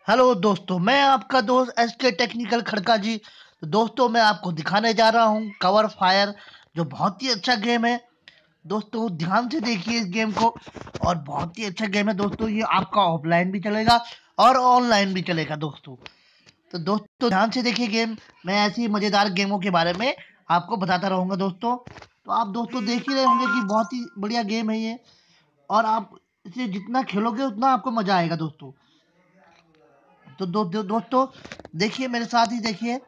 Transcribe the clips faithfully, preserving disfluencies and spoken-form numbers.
Hello दोस्तों, मैं आपका दोस्त एस के टेक्निकल खड़का जी। तो दोस्तों, मैं आपको दिखाने जा रहा हूँ कवर फायर, जो बहुत ही अच्छा गेम है। दोस्तों, ध्यान से देखिए इस गेम को। और बहुत ही अच्छा गेम है दोस्तों, ये आपका ऑफलाइन भी चलेगा और ऑनलाइन भी चलेगा दोस्तों। तो दोस्तों, ध्यान से देखिए गेम। मैं ऐसी ही मज़ेदार गेमों के बारे में आपको बताता रहूँगा दोस्तों। तो आप दोस्तों देख ही रहे होंगे कि बहुत ही बढ़िया गेम है ये। और आप इसे जितना खेलोगे उतना आपको मज़ा आएगा दोस्तों। तो दो, दो, दोस्तों देखिए, मेरे साथ ही देखिए।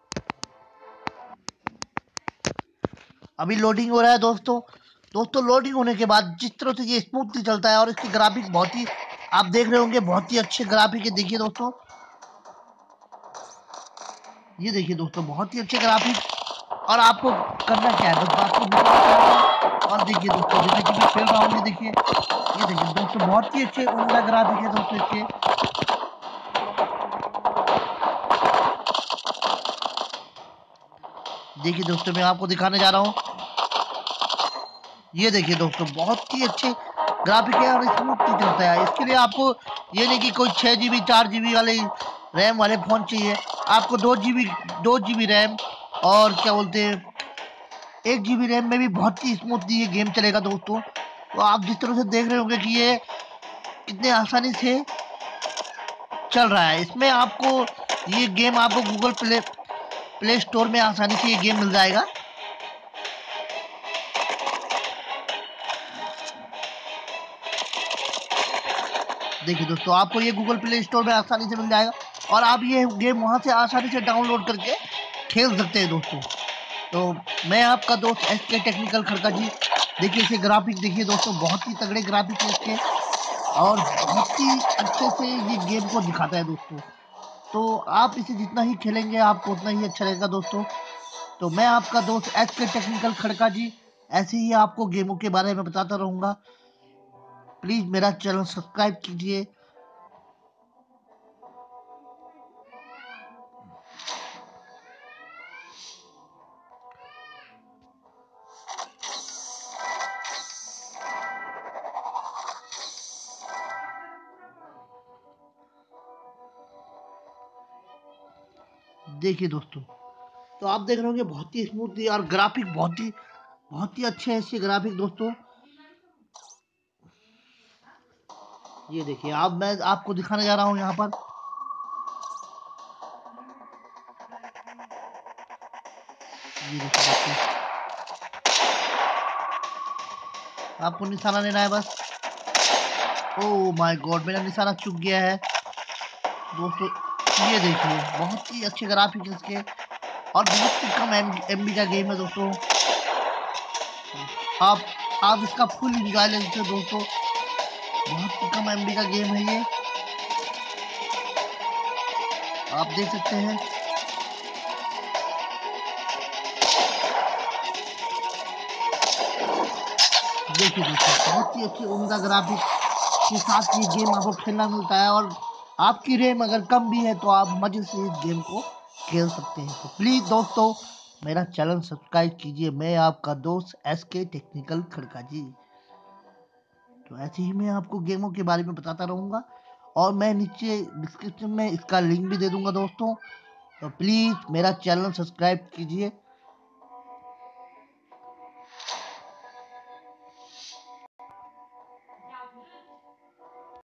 अभी लोडिंग हो रहा है दोस्तों। दोस्तों, लोडिंग होने के बाद जिस तरह से ये स्मूथली चलता है और इसकी ग्राफिक बहुत ही, आप देख रहे होंगे, बहुत ही अच्छे ग्राफिक है। देखिए दोस्तों, ये देखिए दोस्तों, बहुत ही अच्छे ग्राफिक। और आपको करना क्या है, बस आपको दिखाना क्या है। और देखिए दोस्तों, जैसे कि मैं खेल रहा हूँ, ये देखिए, ये देखिए दोस्तों, बहुत ही अच्छे उम्दा ग्राफिक है दोस्तों इसके। देखिए दोस्तों, मैं आपको दिखाने जा रहा हूँ। ये देखिए दोस्तों, बहुत ही अच्छे ग्राफिक है और स्मूथली चलता है। इसके लिए आपको ये नहीं कि कोई छः जी बी चार जी बी वाले रैम वाले फ़ोन चाहिए। आपको दो जी बी दो जी बी रैम और क्या बोलते हैं, एक जी बी रैम में भी बहुत ही स्मूथली ये गेम चलेगा दोस्तों। तो आप जिस तरह से देख रहे होंगे कि ये कितने आसानी से चल रहा है। इसमें आपको ये गेम आपको गूगल प्ले प्ले स्टोर में आसानी से ये गेम मिल जाएगा। देखिए दोस्तों, आपको ये गूगल प्ले स्टोर में आसानी से मिल जाएगा और आप ये गेम वहाँ से आसानी से डाउनलोड करके खेल सकते हैं दोस्तों। तो मैं आपका दोस्त एस के टेक्निकल खड़का जी। देखिए इसे ग्राफिक देखिए दोस्तों, बहुत ही तगड़े ग्राफिक है इसके। और बहुत ही अच्छे से ये गेम को दिखाता है दोस्तों। तो आप इसे जितना ही खेलेंगे आपको उतना ही अच्छा रहेगा दोस्तों। तो मैं आपका दोस्त एस के टेक्निकल खड़का जी ऐसे ही आपको गेमों के बारे में बताता रहूँगा। प्लीज़ मेरा चैनल सब्सक्राइब कीजिए। देखिए दोस्तों, तो आप देख रहे होंगे बहुत ही स्मूथली और ग्राफिक बहुत ही बहुत ही अच्छे हैं इसके ग्राफिक दोस्तों। ये देखिए, आप मैं आपको दिखाने जा रहा हूँ यहाँ पर। ये देखिए दोस्तों, आपको निशाना लेना है बस। ओह माय गॉड, मेरा निशाना चूक गया है दोस्तों। ये देखिए, बहुत ही अच्छे ग्राफिक है इसके और बहुत ही कम एम बी का गेम है दोस्तों। आप आप इसका फुल इंजॉय ले सकते हो दोस्तों। बहुत ही कम एम बी का गेम है ये, आप देख सकते हैं। देखिए दोस्तों, बहुत ही अच्छी उम्दा ग्राफिक के साथ ये गेम आपको खेलना मिलता है। और आपकी रैम अगर कम भी है तो आप मजे से इस गेम को खेल सकते हैं। तो प्लीज़ दोस्तों, मेरा चैनल सब्सक्राइब कीजिए। मैं आपका दोस्त एस के टेक्निकल खड़का जी। तो ऐसे ही मैं आपको गेमों के बारे में बताता रहूँगा और मैं नीचे डिस्क्रिप्शन में इसका लिंक भी दे दूँगा दोस्तों। तो प्लीज़ मेरा चैनल सब्सक्राइब कीजिए।